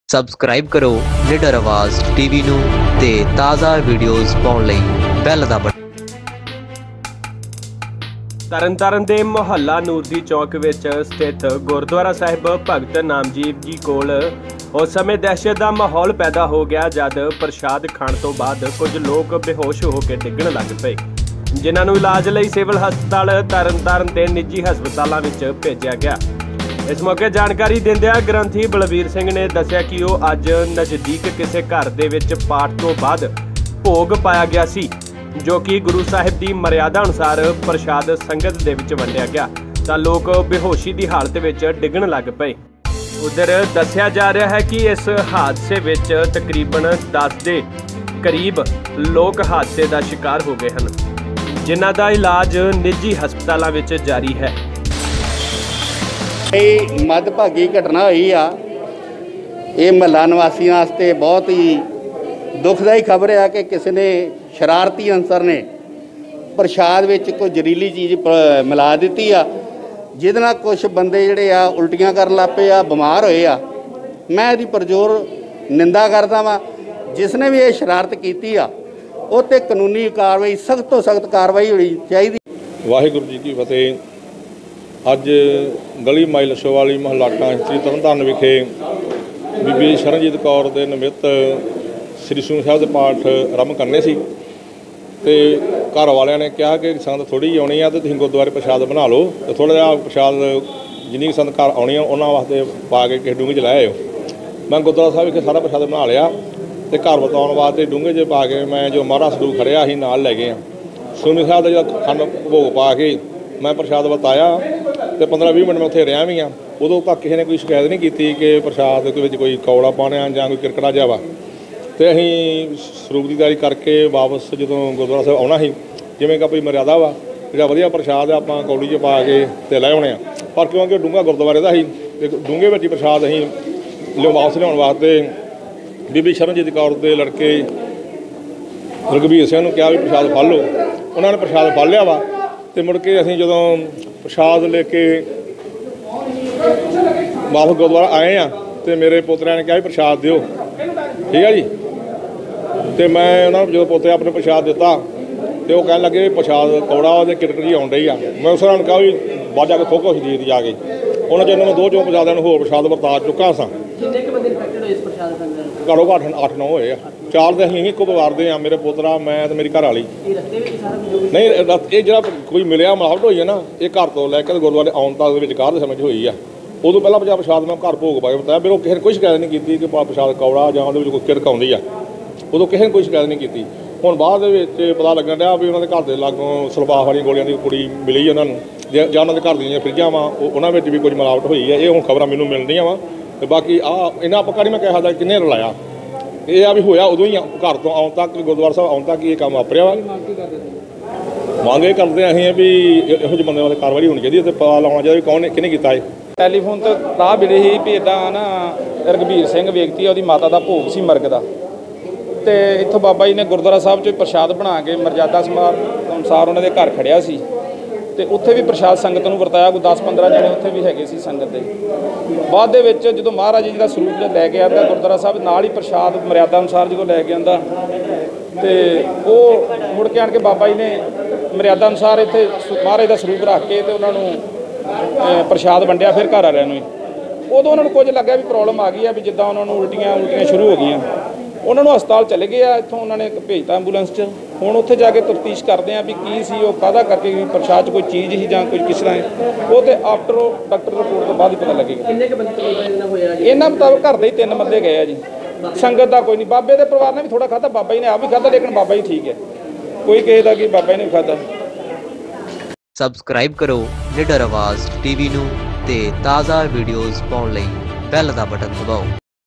Subscribe करो निडर आवाज़ टीवी नू ते ताज़ा वीडियोज़ पाउण लई बैल दा बटन। ਤਰਨਤਾਰਨ ਦੇ ਮੁਹੱਲਾ ਨੂਰਦੀ ਚੌਕ ਵਿੱਚ ਸਥਿਤ ਗੁਰਦੁਆਰਾ ਸਾਹਿਬ ਭਗਤ ਨਾਮਜੀਤ ਜੀ ਕੋਲ ਉਸ ਸਮੇਂ ਦਹਿਸ਼ਤ ਦਾ ਮਾਹੌਲ ਪੈਦਾ ਹੋ ਗਿਆ ਜਦ ਪ੍ਰਸ਼ਾਦ ਖਾਣ ਤੋਂ ਬਾਅਦ ਕੁਝ ਲੋਕ ਬੇਹੋਸ਼ ਹੋ ਕੇ ਡਿੱਗਣ ਲੱਗ ਪਏ, ਜਿਨ੍ਹਾਂ ਨੂੰ ਇਲਾਜ ਲਈ ਸਿਵਲ ਹਸਪਤਾਲ ਤਰਨਤਾਰਨ ਤੇ ਨਿੱਜੀ ਹਸਪਤਾਲਾਂ ਵਿੱਚ ਭੇਜਿਆ ਗਿਆ। इस मौके जानकारी दिंदिਆਂ ग्रंथी बलबीर सिंह ने दस्सिया कि वो अज नज़दीक किसी घर दे विच पाठ तो बाद भोग पाया गया सी, जो कि गुरु साहिब की मर्यादा अनुसार प्रशाद संगत दे विच वंडिया गया तां लोग बेहोशी की हालत विच डिगण लग पे। उधर दस्सिया जा रहा है कि इस हादसे विच तकरीबन 10 के करीब लोग हादसे का शिकार हो गए हैं, जिन्हां दा इलाज निजी हस्पतालों विच जारी है। मदभागी घटना हुई आ, ये महला निवासियों वास्ते बहुत ही दुखदाई खबर है कि किसी ने शरारती अंसर ने प्रशाद में कोई जहरीली चीज़ मिला दी आ, जिहदे नाल कुछ बंदे जिहड़े आ उल्टियां करन लग पे आ, बीमार होए आ। मैं इसदी परजोर निंदा करदा वां। जिसने भी ये शरारत की आ उह ते कानूनी कार्रवाई सख्त तो सख्त कार्रवाई होनी चाहिए। वाहिगुरू जी की फतेह। अज गली माई लछोवाली महला श्री तरनताਰਨ विखे बीबी शरणजीत कौर के निमित्त श्री सूखमनी साहिब के पाठ आरंभ करने सी ते घर वालियां ने कहा कि संगत थोड़ी जी आनी है तो तुसीं गुरुद्वारे प्रशाद बना लो, तो थोड़ा जिहा प्रशाद जिन्नी संगत घर आनी उन्होंने वास्ते पा के किसी डूंगे च लै आयो। मैं गुरुद्वारा साहिब विखे सारा प्रशाद बना लिया तो घर वरताउण वास्ते डूंगे च पा के मैं जो महाराज सरूप खड़िया ही नाल लै गए। सूखमनी साहिब का जो खंड भोग पा के मैं प्रशाद वरताया तो 15-20 मिनट मैं उत्थे रहा भी हाँ। उदों तक किसी ने कोई शिकायत नहीं की कि प्रशाद के कोई कौड़ा पाने जां कोई किरकड़ा जा वा। तो असीं सरूप की तैयारी करके वापस जो गुरुद्वारा साहिब आना ही जिवें कोई मर्यादा वा जो वधिया प्रशाद आपां कौड़ी च पा के ते लै आउणे आ, पर क्योंकि डूंगा गुरुद्वारे का ही डूंगे में प्रशाद असीं वापस लियाउण वास्ते बीबी शरणजीत कौर के लड़के रघबीर सिंह नूं कहा भी प्रशाद फड़ लो। उन्होंने प्रशाद फड़ लिया वा तो मुड़ के असीं जदों प्रशाद लेके वापस गुरुद्वारा आए हैं तो मेरे पोतरिया ने कहा प्रशाद दिओ, ठीक है जी। तो मैं उन्होंने जो पोते अपने प्रशाद दिता तो वो कह लगे प्रशाद कौड़ा और किरकट जी आउण रही है। मैं उस कहा भी बाद जाके थोको सी दी जाके उन्होंने चलो मैं 2-4 प्रशाद होर प्रशाद वरता चुका सा। घरों घट 8-9 होए, 4 तो अं एक वारते हैं, मेरे पोतरा मैं तो मेरी घर वाली नहीं। ये जो कोई मिले मिलावट हुई है ना, ये घर तो लैके गुरुद्वारे आउण तक विचकार समझ हुई है। उदों पहला प्रशाद मैं घर भोग पा के बताया, मेरे किसी ने कोई शिकायत नहीं की कि प्रशाद कौड़ा जां कोई किरक आउंदी है। उदों किसी ने कोई शिकायत नहीं की। हुण बाद पता लगन दिया भी उन्होंने घर के लागों सलवाह वाली गोलियां की कुड़ी मिली उन्होंने जां उन्होंने घर दी फ्रिजां वा उन्होंने भी कुछ मिलावट हुई है। ये हुण खबरां मैनूं मिलदियां वा ते बाकी इन्हां पक्का नहीं मैं कह सकदा किन्ने रलाया। ये आ भी होया उदों ही घर तो आउण तक गुरुद्वारा साहिब आउण तक ये काम वापरिया वा। मांग ये करते हैं असीं भी इहो ਜਿਹੇ बंदे वाले कार्रवाई होनी चाहिए, पता लाउणा चाहिए कौन किहने कीता है। ਟੈਲੀਫੋਨ ਤੋਂ ਰਾਹ ਮਿਲੇ ਸੀ ਵੀ ਇੱਦਾਂ ਨਾ ਰਘਬੀਰ ਸਿੰਘ ਵਿਅਕਤੀ ਆ, ਉਹਦੀ ਮਾਤਾ ਦਾ ਭੋਗ ਸੀ ਮਰਗ ਦਾ, ਤੇ ਇੱਥੋਂ ਬਾਬਾ ਜੀ ਨੇ ਗੁਰਦੁਆਰਾ ਸਾਹਿਬ 'ਚ ਪ੍ਰਸ਼ਾਦ ਬਣਾ ਕੇ ਮਰਜ਼ਾਦਾ ਸਮਾਨ ਅਨੁਸਾਰ ਉਹਨਾਂ ਦੇ ਘਰ ਖੜਿਆ ਸੀ ਤੇ ਉੱਥੇ ਵੀ ਪ੍ਰਸ਼ਾਦ ਸੰਗਤ ਨੂੰ ਵਰਤਾਇਆ। ਕੋਈ 10-15 ਜਣੇ ਉੱਥੇ ਵੀ ਹੈਗੇ ਸੀ ਸੰਗਤ ਦੇ। ਬਾਅਦ ਦੇ ਵਿੱਚ ਜਦੋਂ ਮਹਾਰਾਜ ਜੀ ਦਾ ਸਰੂਪ ਲੈ ਕੇ ਆਉਂਦਾ ਗੁਰਦੁਆਰਾ ਸਾਹਿਬ ਨਾਲ ਹੀ ਪ੍ਰਸ਼ਾਦ ਮਰਜ਼ਾਦਾ ਅਨੁਸਾਰ ਜਦੋਂ ਲੈ ਕੇ ਆਉਂਦਾ ਤੇ ਉਹ ਮੁੜ ਕੇ ਆਣ ਕੇ ਬਾਬਾ ਜੀ ਨੇ ਮਰਜ਼ਾਦਾ ਅਨੁਸਾਰ ਇੱਥੇ ਮਹਾਰਾਜ ਦਾ ਸਰੂਪ ਰੱਖ ਕੇ ਤੇ ਉਹਨਾਂ ਨੂੰ प्रशाद वंडिया। फिर घर वालों उदों उन्होंने कुछ लग्या भी प्रॉब्लम आ गई है भी जिदा उन्होंने उल्टियां शुरू हो गई। उन्होंने हस्पताल चले गए इतों उन्होंने भेजता एंबूलेंस च। हुण उत्थे जाके तफ्तीश करते हैं भी की सी वो काहदा करके प्रशाद कोई चीज़ ही जां कोई किस तरह वो तो आफ्टर डॉक्टर रिपोर्ट तो बाद ही पता लगेगा। इन्हां मुताबिक घर दे 3 बंदे गए जी, संगत का कोई नहीं। बाबे के परिवार ने भी थोड़ा खादा, बाबा जी ने आप भी खादा, लेकिन बाबा जी ठीक है, कोई किसी का कि बाबा जी ने भी खादा। सबसक्राइब करो निडर आवाज़ टीवी नू ते ताज़ा वीडियोज़ पाउण लई बैल दा बटन दबाओ।